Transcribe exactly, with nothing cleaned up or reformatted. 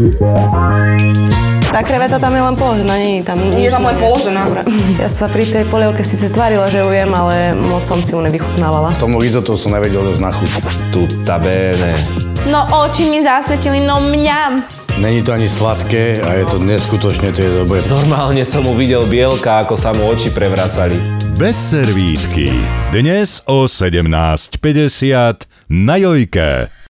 Tá kreveta tam je len položená, nie je tam nič. Je tam len položená. Dobre. Ja sa pri tej polievke síce tvárila, že ju jem, ale moc som si ju nevychutnávala. Tomu risotto som nevedel dosť na chuť. Tutta bene. No oči mi zasvetili, no mňam. Není to ani sladké a je to neskutočne, to je dobré. Normálne som uvidel Bielka, ako sa mu oči prevracali. Bez servítky. Dnes o sedemnásť päťdesiat na Jojke.